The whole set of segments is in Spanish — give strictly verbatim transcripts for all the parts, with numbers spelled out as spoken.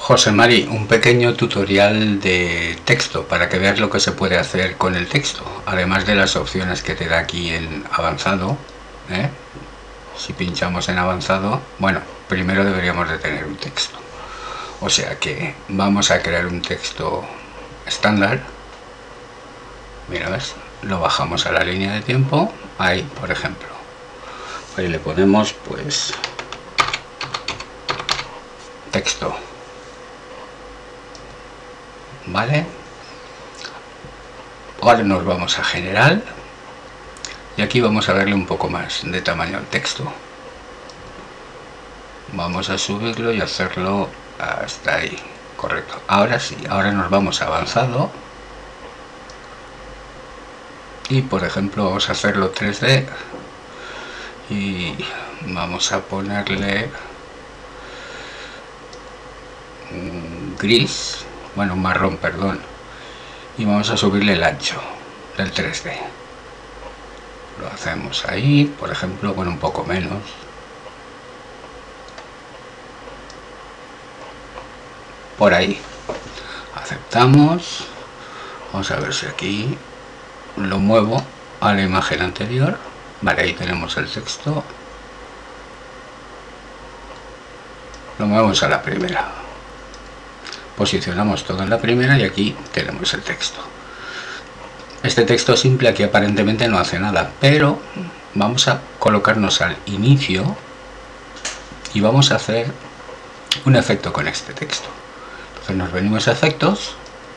José Mari, un pequeño tutorial de texto para que veas lo que se puede hacer con el texto, además de las opciones que te da aquí en avanzado, ¿eh? Si pinchamos en avanzado, bueno, primero deberíamos de tener un texto, o sea que vamos a crear un texto estándar. Mira, ¿ves? Lo bajamos a la línea de tiempo, ahí por ejemplo, ahí le ponemos pues texto, vale. Ahora nos vamos a general y aquí vamos a darle un poco más de tamaño al texto. Vamos a subirlo y hacerlo hasta ahí, correcto. Ahora sí, ahora nos vamos a avanzado y por ejemplo vamos a hacerlo tres D y vamos a ponerle gris, bueno, marrón, perdón, y vamos a subirle el ancho del tres D. Lo hacemos ahí, por ejemplo, bueno, un poco menos. Por ahí. Aceptamos. Vamos a ver si aquí lo muevo a la imagen anterior. Vale, ahí tenemos el texto. Lo movemos a la primera. Posicionamos todo en la primera y aquí tenemos el texto. Este texto simple aquí aparentemente no hace nada, pero vamos a colocarnos al inicio y vamos a hacer un efecto con este texto. Entonces nos venimos a efectos,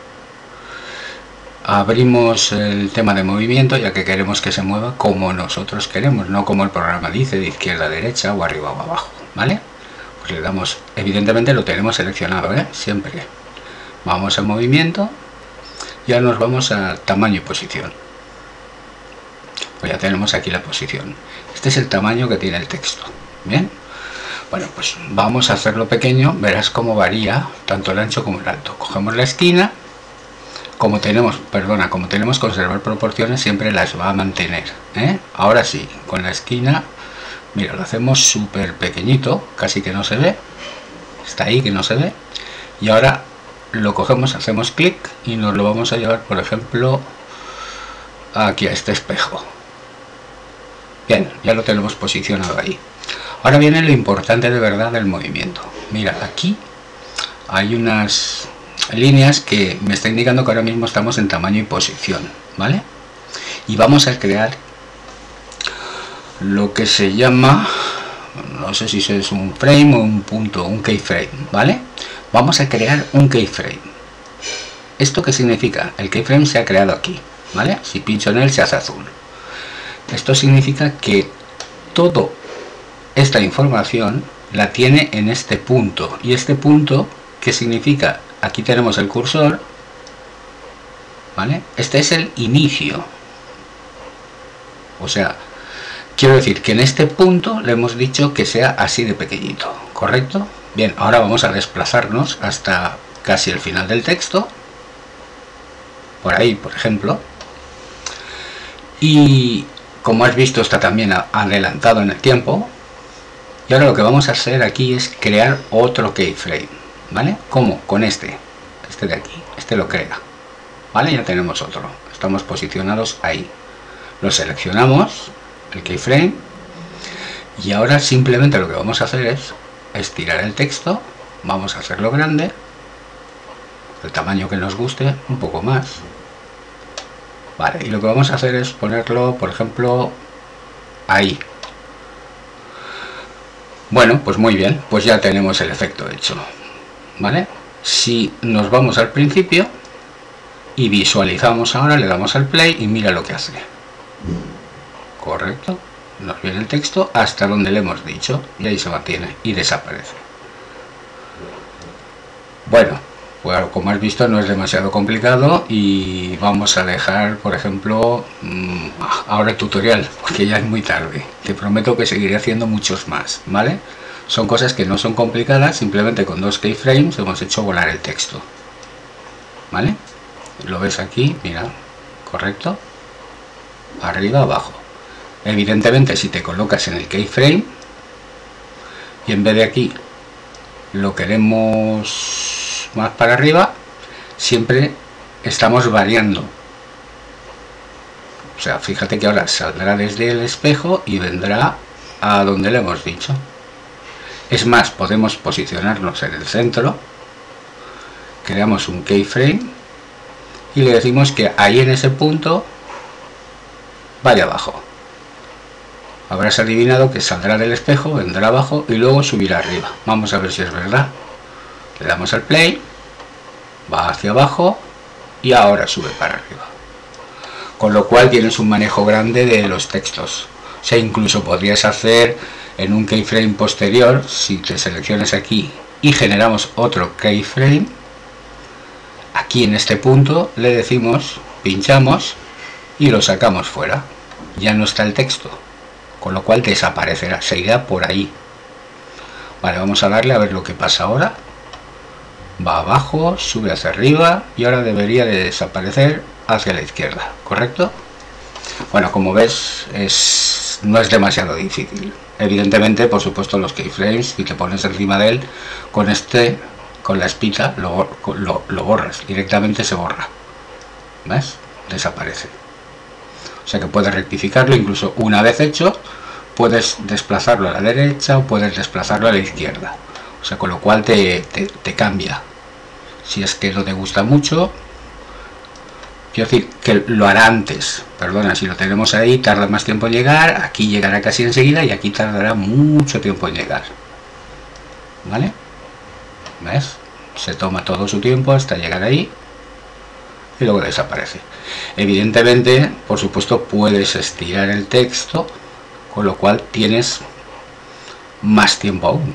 abrimos el tema de movimiento, ya que queremos que se mueva como nosotros queremos, no como el programa dice, de izquierda a derecha o arriba o abajo, ¿vale? Pues le damos, evidentemente lo tenemos seleccionado, ¿eh? Siempre. Vamos a movimiento y ahora nos vamos a tamaño y posición. Pues ya tenemos aquí la posición. Este es el tamaño que tiene el texto. Bien. Bueno, pues vamos a hacerlo pequeño. Verás cómo varía tanto el ancho como el alto. Cogemos la esquina. Como tenemos, perdona, como tenemos conservar proporciones, siempre las va a mantener, ¿eh? Ahora sí, con la esquina, mira, lo hacemos súper pequeñito, casi que no se ve. Está ahí que no se ve. Y ahora lo cogemos, hacemos clic y nos lo vamos a llevar, por ejemplo, aquí a este espejo. Bien, ya lo tenemos posicionado ahí. Ahora viene lo importante de verdad del movimiento. Mira, aquí hay unas líneas que me está indicando que ahora mismo estamos en tamaño y posición, ¿vale? Y vamos a crear lo que se llama, no sé si es un frame o un punto, un keyframe, ¿vale? Vamos a crear un keyframe. ¿Esto qué significa? El keyframe se ha creado aquí, ¿vale? Si pincho en él se hace azul. Esto significa que toda esta información la tiene en este punto. ¿Y este punto qué significa? Aquí tenemos el cursor, ¿vale? Este es el inicio. O sea, quiero decir que en este punto le hemos dicho que sea así de pequeñito, ¿correcto? Bien, ahora vamos a desplazarnos hasta casi el final del texto, por ahí, por ejemplo, y como has visto está también adelantado en el tiempo. Y ahora lo que vamos a hacer aquí es crear otro keyframe, ¿vale? ¿Cómo? Con este, este de aquí, este lo crea, ¿vale? Ya tenemos otro, estamos posicionados ahí, lo seleccionamos, el keyframe, y ahora simplemente lo que vamos a hacer es estirar el texto, vamos a hacerlo grande, el tamaño que nos guste, un poco más, vale, y lo que vamos a hacer es ponerlo, por ejemplo, ahí. Bueno, pues muy bien, pues ya tenemos el efecto hecho, ¿vale? Si nos vamos al principio y visualizamos ahora, le damos al play y mira lo que hace. Correcto, nos viene el texto hasta donde le hemos dicho y ahí se mantiene y desaparece. Bueno, pues como has visto no es demasiado complicado y vamos a dejar, por ejemplo, ahora el tutorial, porque ya es muy tarde. Te prometo que seguiré haciendo muchos más, ¿vale? Son cosas que no son complicadas, simplemente con dos keyframes hemos hecho volar el texto, ¿vale? Lo ves aquí, mira, correcto, arriba, abajo. Evidentemente si te colocas en el keyframe y en vez de aquí lo queremos vamos más para arriba, siempre estamos variando. O sea, fíjate que ahora saldrá desde el espejo y vendrá a donde le hemos dicho. Es más, podemos posicionarnos en el centro, creamos un keyframe y le decimos que ahí en ese punto vaya abajo. Habrás adivinado que saldrá del espejo, vendrá abajo y luego subirá arriba. Vamos a ver si es verdad. Le damos al play, va hacia abajo y ahora sube para arriba. Con lo cual tienes un manejo grande de los textos. O sea, incluso podrías hacer en un keyframe posterior, si te seleccionas aquí y generamos otro keyframe, aquí en este punto le decimos, pinchamos y lo sacamos fuera. Ya no está el texto, con lo cual desaparecerá, se irá por ahí. Vale, vamos a darle a ver lo que pasa ahora. Va abajo, sube hacia arriba y ahora debería de desaparecer hacia la izquierda, ¿correcto? Bueno, como ves, es, no es demasiado difícil. Evidentemente, por supuesto, los keyframes, si te pones encima de él, con este, con la espita, lo, lo, lo borras, directamente se borra. ¿Ves? Desaparece. O sea que puedes rectificarlo, incluso una vez hecho, puedes desplazarlo a la derecha o puedes desplazarlo a la izquierda. O sea, con lo cual te, te, te cambia. Si es que no te gusta mucho, quiero decir que lo hará antes. Perdona, si lo tenemos ahí, tarda más tiempo en llegar, aquí llegará casi enseguida y aquí tardará mucho tiempo en llegar. ¿Vale? ¿Ves? Se toma todo su tiempo hasta llegar ahí y luego desaparece. Evidentemente, por supuesto, puedes estirar el texto, con lo cual tienes más tiempo aún.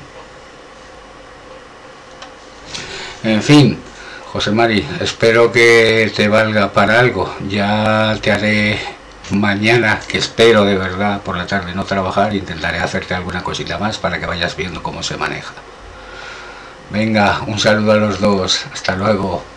En fin, José Mari, espero que te valga para algo. Ya te haré mañana, que espero de verdad por la tarde no trabajar, intentaré hacerte alguna cosita más para que vayas viendo cómo se maneja. Venga, un saludo a los dos, hasta luego.